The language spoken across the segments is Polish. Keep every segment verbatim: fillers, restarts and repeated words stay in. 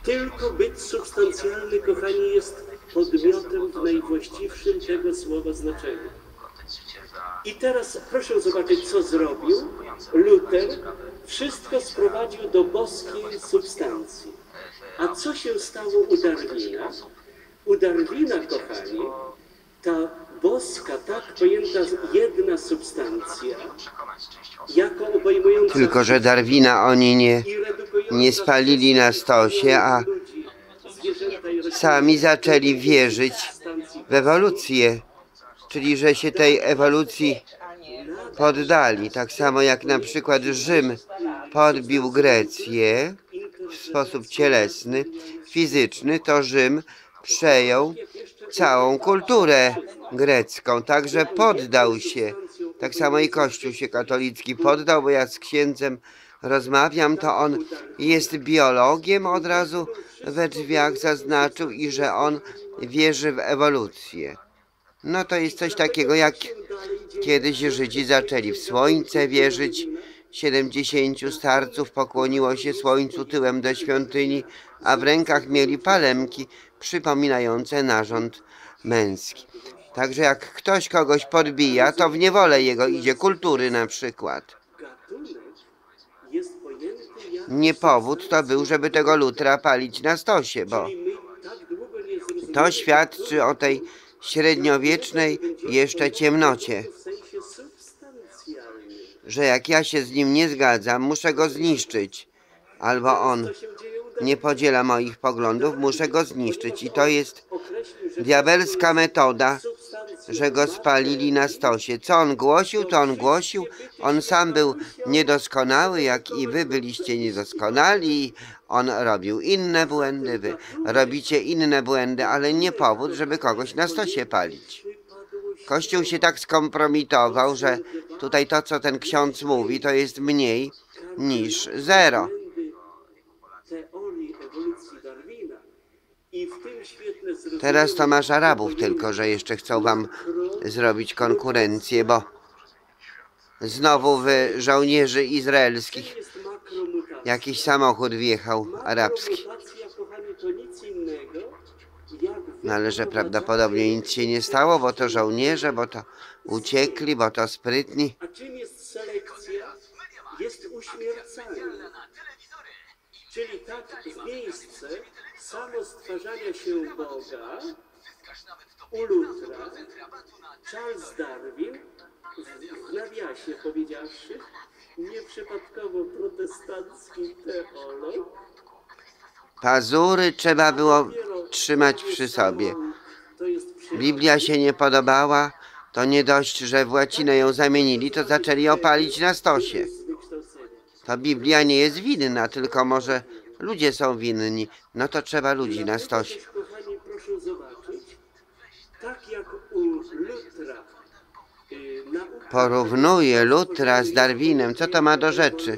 Tylko byt substancjalny, kochani, jest podmiotem w najwłaściwszym tego słowa znaczeniu. I teraz proszę zobaczyć, co zrobił Luter. Wszystko sprowadził do boskiej substancji. A co się stało u Darwina? U Darwina, kochani, ta boska, tak pojęta jedna substancja, jako obejmująca... Tylko że Darwina oni nie, nie spalili na stosie, a sami zaczęli wierzyć w ewolucję, czyli że się tej ewolucji poddali. Tak samo jak na przykład Rzym podbił Grecję w sposób cielesny, fizyczny, to Rzym przejął całą kulturę grecką, także poddał się. Tak samo i Kościół się katolicki poddał, bo ja z księdzem rozmawiam, to on jest biologiem, od razu we drzwiach zaznaczył, i że on wierzy w ewolucję. No to jest coś takiego, jak kiedyś Żydzi zaczęli w słońce wierzyć. Siedemdziesięciu starców pokłoniło się słońcu tyłem do świątyni, a w rękach mieli palemki przypominające narząd męski. Także jak ktoś kogoś podbija, to w niewolę jego idzie, kultury na przykład. Nie powód to był, żeby tego Lutra palić na stosie, bo to świadczy o tej średniowiecznej jeszcze ciemnocie, że jak ja się z nim nie zgadzam, muszę go zniszczyć, albo on nie podziela moich poglądów, muszę go zniszczyć. I to jest diabelska metoda, że go spalili na stosie. Co on głosił, to on głosił. On sam był niedoskonały, jak i wy byliście niedoskonali. On robił inne błędy, wy robicie inne błędy, ale nie powód, żeby kogoś na stosie palić. Kościół się tak skompromitował, że tutaj to, co ten ksiądz mówi, to jest mniej niż zero. Teraz to masz Arabów tylko, że jeszcze chcą wam zrobić konkurencję, bo znowu w żołnierzy izraelskich jakiś samochód wjechał arabski. No ale że prawdopodobnie nic się nie stało, bo to żołnierze, bo to uciekli, bo to sprytni. A czym jest selekcja? Jest uśmiercanie. Czyli tak w miejsce samostwarzania się Boga u Lutra Charles Darwin, w nawiasie powiedziawszy, nieprzypadkowo protestancki teolog, pazury trzeba było trzymać przy sobie. Biblia się nie podobała, to nie dość, że w łacinę ją zamienili, to zaczęli ją palić na stosie. To Biblia nie jest winna, tylko może ludzie są winni. No to trzeba ludzi na stosie. Kochani, proszę zobaczyć, tak jak u Lutra y, nauka Porównuje Lutra z Darwinem. Co to ma do rzeczy?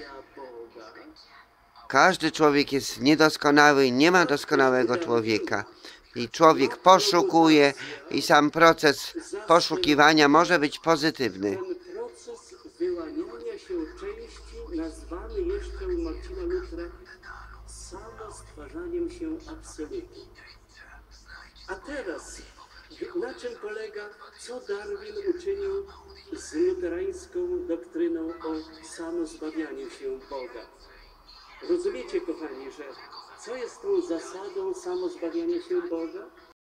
Każdy człowiek jest niedoskonały, nie ma doskonałego człowieka. I człowiek poszukuje i sam proces poszukiwania może być pozytywny. ten proces wyłaniania się części nazwany jeszcze u Marcina Lutra samostwarzaniem się absolutu. A teraz, na czym polega, co Darwin uczynił z luterańską doktryną o samozbawianiu się Boga? Rozumiecie, kochani, że co jest tą zasadą samozbawiania się Boga?